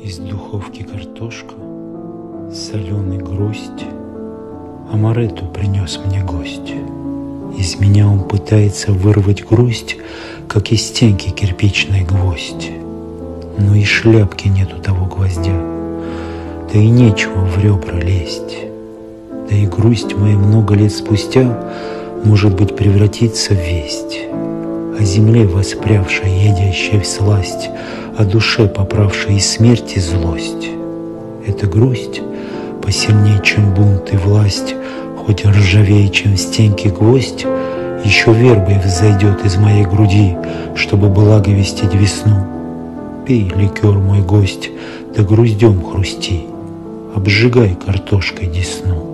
Из духовки картошка, соленый грусть, амаретто принес мне гость. Из меня он пытается вырвать грусть, как из стенки кирпичный гвоздь. Но и шляпки нету того гвоздя, да и нечего в ребра лезть. Да и грусть моя много лет спустя, может быть, превратится в весть о земле воспрявшей, едящей всласть, о душе, поправшей из смерти злость. Эта грусть посильнее, чем бунт и власть, хоть ржавее, чем в стенке гвоздь, еще вербой взойдет из моей груди, чтобы благовестить весну. Пей, ликер мой гость, да груздем хрусти, обжигай картошкой десну.